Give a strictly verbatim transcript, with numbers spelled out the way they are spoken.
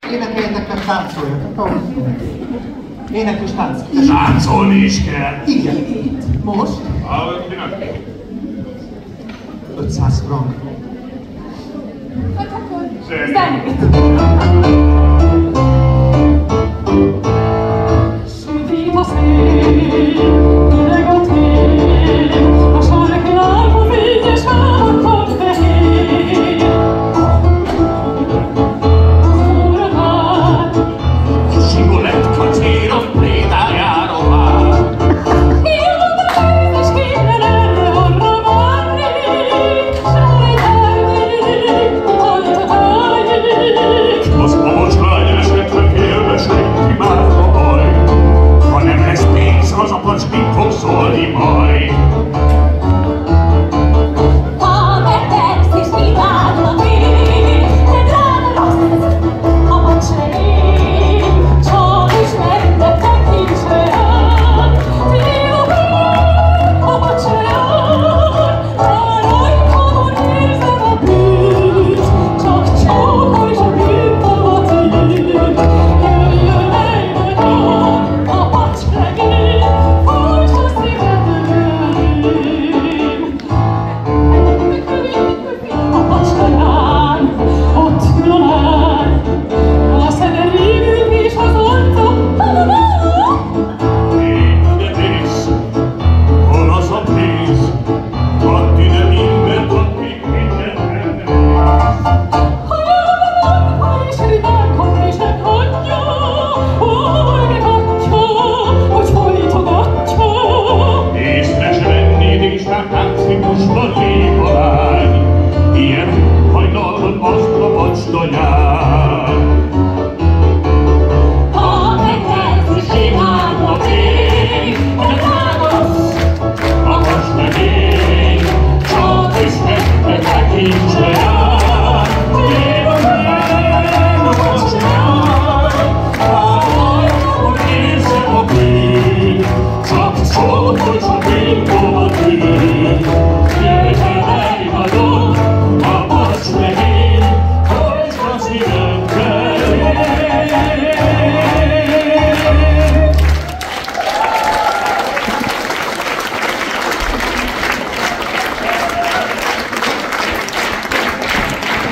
Énekeljetek, meg táncoljatok. Ének és tánc. Táncolni is kell. Igen. Most? ötszáz frank. Hát akkor zenét. Sudito sei, prego te, lasciare che l'albo figlie stava con te. Scivolett canzino prédájára vár. Io non potevo scrivere ormai, sciare tardi, oltre tardi. Az alacslány esetre félmesek imádva baj. Ha nem lesz pénz, az a pacs mit fog szólni majd. Ha megtersz és imádva még, te drága rossz, a pacs legény, csak ismertek tekints olyan. Tióban, a pacs olyan, rajtamon érzem a bűnt, csak csókolj, s a bűntavat ír. Jöjjön eljön a pacs legény, folyts a szívedben. A pacskanyán, ott ül a lány, a szeme rívül és az arca, Ide mész, hol az a pénz? Add ide mindent, addig mindent hajában és rivákon és meghagyja, oly megadja, hogy folytogatja. Észre se vennéd, és már táncikmusban lép a lány. Ilyen hajnalban azt a vacstanyán. Ha megversz és imádva még, hogy a drága rossz, A vaslegény, csak ismertek tekints rá. Tévedem a vacstanyán, a rajtamon érzem a bűnt, csak csókolj, s a bűntavat ír. Jöjjön el, imádom,